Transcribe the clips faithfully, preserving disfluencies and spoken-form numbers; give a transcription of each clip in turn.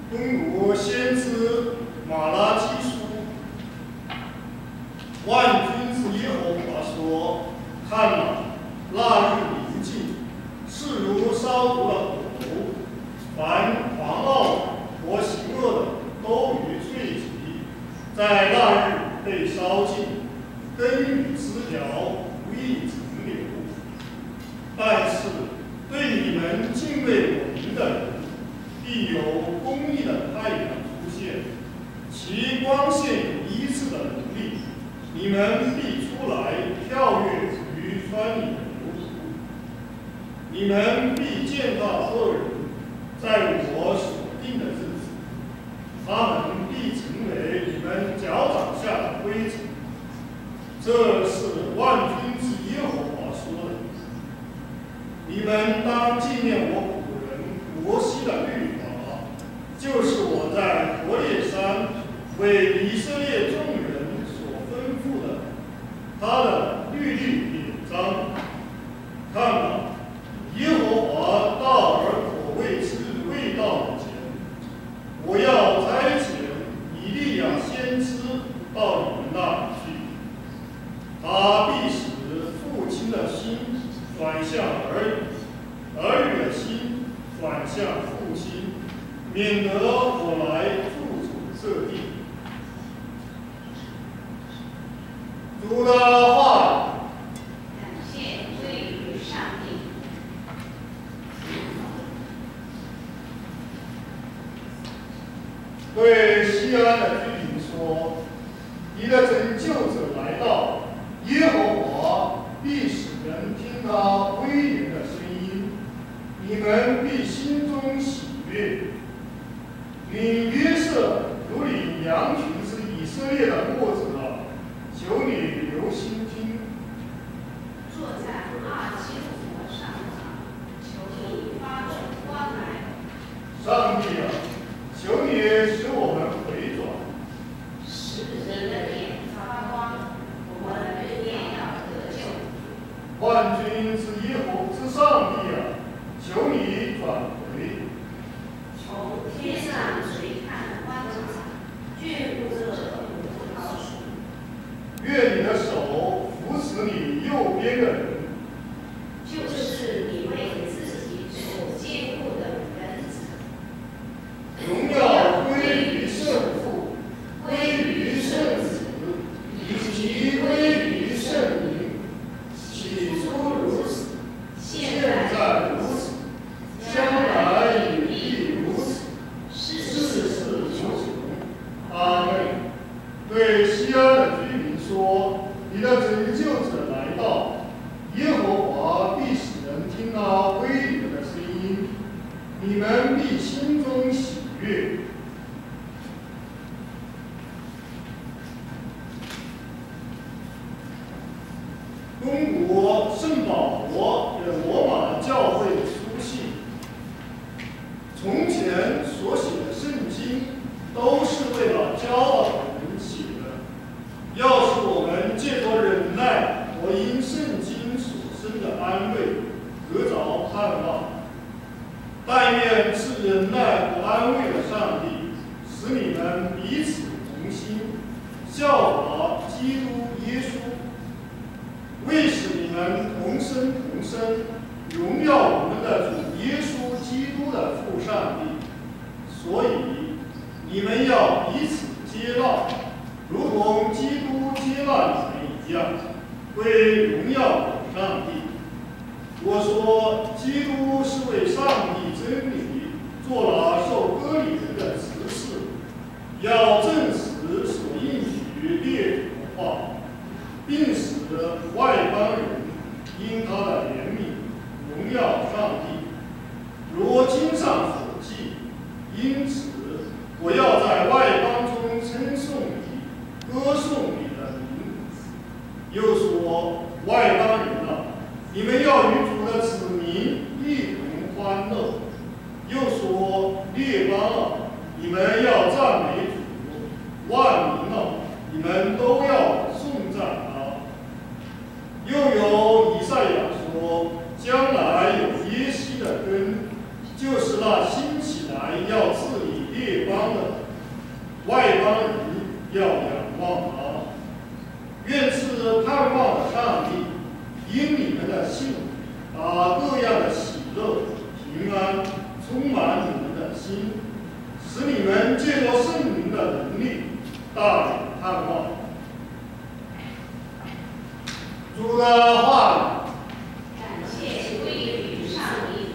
东古先知马拉基书，万军之耶和华说：看哪，那日临近，势如烧灼的火炉，凡狂傲和行恶的都于罪极，在那日被烧尽，根与枝条无一存留。但是对你们敬畏我名的人，必有公义的太阳出现，其光线有医治的能力，你们必出来跳跃于川里的流湖。你们必见到恶人，在我所定的日子，他们必成为你们脚掌下的灰尘。这是万军之耶和华说的。你们当纪念我古人摩西的律法，就是我在伯列山为以色列众人所吩咐的，他的律例典章。看吧，耶和华大而可畏之日未到以前，我要差遣以利亚先知到你们那里去，他必使父亲的心转向儿女，儿女的心转向父亲，免得我来住处这地。主的话语。 感谢归于上帝。 对西安的居民说：你的拯救者来到，耶和华必使人听他威严的声音，你们必心中喜悦。领约瑟如领羊群之以色列的牧者，求你留心听。 坐在二基路伯上的，求你发出光来。 上帝啊，求你使我们回转， 使人的脸发光，我们也要得救。 万军之耶和之上帝啊，求你转回。 从天上垂看观察，眷顾这葡萄树。 愿你的手扶持你右边的人， 就是你为自己所坚固的人子。 荣耀归于圣父，归于圣子，以及归于圣灵。起初如此，现在如此，将来也必如此，世世如此。阿门。对西安的居民说：你的拯救者来到，耶和华必使人听他威严的声音，你们必心中喜悦。中国圣保罗给罗马教会的书信，从前所写的圣经都是为了骄傲的人写的，要使我们借着忍耐和因圣经所生的安慰，得着盼望。但愿是忍耐和安慰的上帝，使你们彼此同心，效法基督耶稣，为使你们同生同生，荣耀我们的主耶稣基督的父上帝。所以你们要彼此接纳，如同基督接纳你们一样，归荣耀给上帝。我说，基督是为上帝真理做了受割礼人的执事，要证实所应许列祖的话，并使外邦人因他的怜悯荣耀上帝。如经上所记，因此我要在外邦中称颂你，歌颂你的名。又说，外邦人啊，你们要与主的子民一同欢乐。又说，列邦啊，你们要赞美主；万民啊，你们都要颂赞他。又有以赛亚说，将来有耶西的根，就是那兴起来要治理列使你们借着圣灵的能力大有盼望。主的话语。 感谢归于上帝。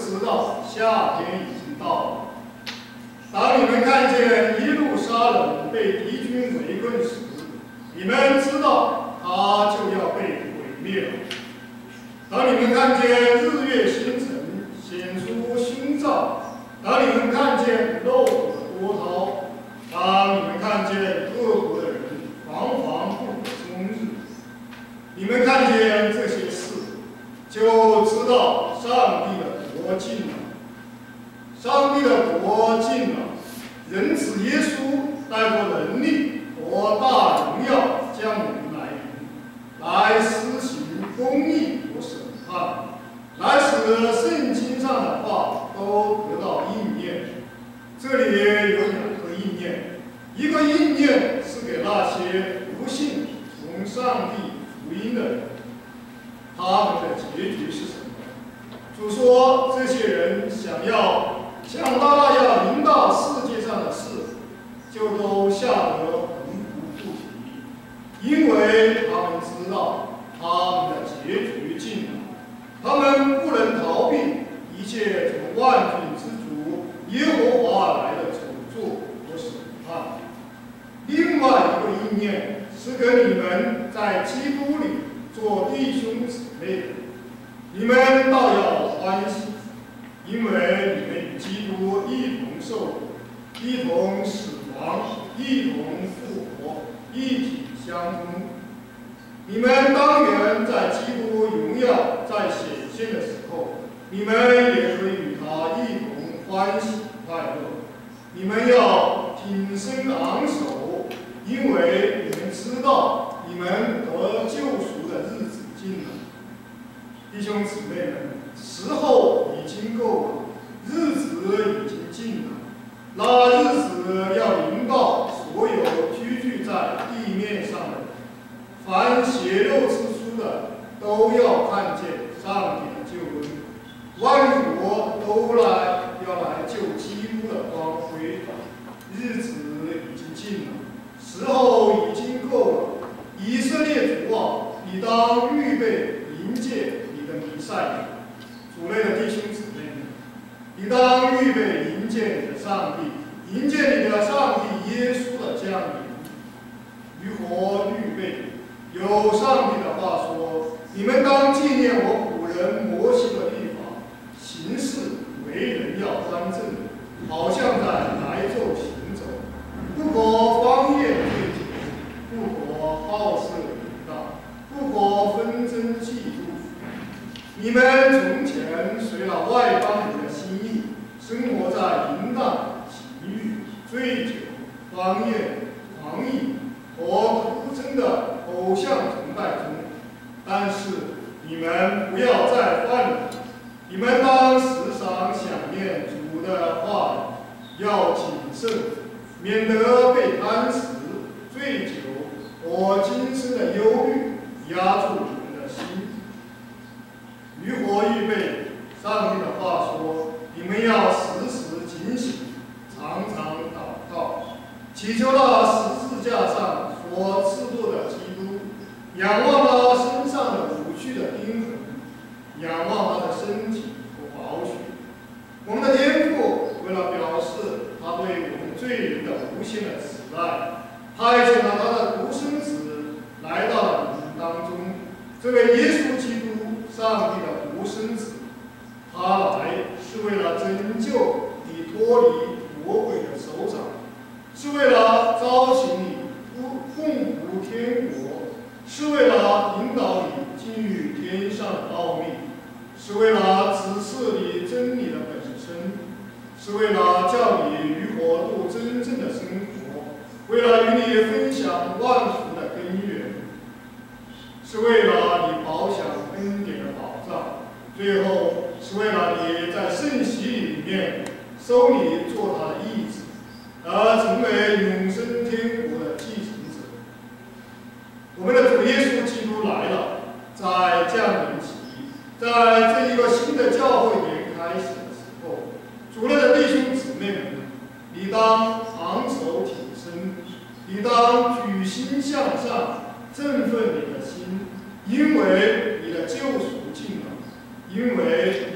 知道夏天已经到了。当你们看见耶路撒冷被敌军围困时，你们知道它就要被毁灭了。当你们看见日月星辰显出凶兆，当你们看见肉骨的波涛，当你们看见各国的人惶惶不可终日，你们看见这些事，就知道上帝的国近了。上帝的国近了，人子耶稣带着能力和大荣耀降临来临，来施行公义和审判，来使圣经上的话都得到应验。这里有两个应验，一个应验是给那些不信从上帝福音的人，他们的结局是什么？主说，这些人想要像他那样临到世界上的事，就都吓得魂不附体，因为他们知道他们的结局近了，他们不能逃避一切从万军之主耶和华而来的丑作和审判。另外一个应验是跟你们在基督里做弟兄姊妹的，你们倒要欢喜，因为你们与基督一同受苦，一同死亡，一同复活，一体相通。你们当然在基督荣耀在显现的时候，你们也可以与他一同欢喜快乐。你们要挺身昂首，因为你们知道你们得救赎的日子近了。弟兄姊妹们，时候已经够了，日子已经近了。那日子要临到所有居住在地面上的人，凡血肉之躯的都要看见上帝的救恩，万国都来要来救基督的光辉。日子已经近了，时候已经够了。以色列主啊，你当预备迎接你的弥赛亚。主内的弟兄姊妹们，你当预备迎接你的上帝，迎接你的上帝耶稣的降临。如何预备？有上帝的话说：你们当纪念我古人摩西的律法，行事为人要端正，好像在来昼行走，不可荒宴醉酒，不可好色淫荡，不可纷争嫉妒。你们从前随了外邦人的心意，生活在淫荡、情欲、醉酒、荒宴、狂意和徒增的偶像崇拜中，但是你们不要再犯了。你们当时常想念主的话语，要谨慎，免得被贪食、醉酒和今生的忧虑压住你们的心。如何预备？上帝的话说：你们要时时警醒，常常祷告，祈求那十字架上所刺透的基督，仰望他身上的武器的钉痕，仰望他的身体和宝血。我们的天父为了表示他对我们罪人的无限的慈爱，派遣了他的独生子来到了我们当中。这位耶稣基督，上帝的独生子，他来是为了拯救你脱离魔鬼的手掌，是为了招请你共服天国，是为了引导你进入天上的奥秘，是为了指示你真理的本身，是为了叫你如何度真正的生活，为了与你分享万福的根源，是为了你饱享恩典的保障，最后是为了你在圣洗里面收你做他的义子，而成为永生天国的继承者。我们的主耶稣基督来了，在降临期，在这一个新的教会年开始的时候，主内的弟兄姊妹们，你当昂首挺身，你当举心向上，振奋你的心，因为你的救赎近了，因为你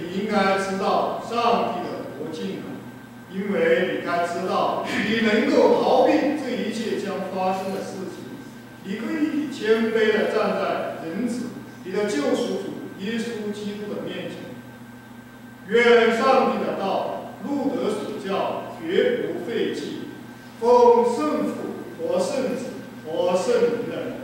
你应该知道上帝的国境了，因为你该知道，你能够逃避这一切将发生的事情。你可以谦卑地站在人子，你的救赎主耶稣基督的面前。愿上帝的道，路德所教，绝不废弃，奉圣父和圣子和圣灵的名。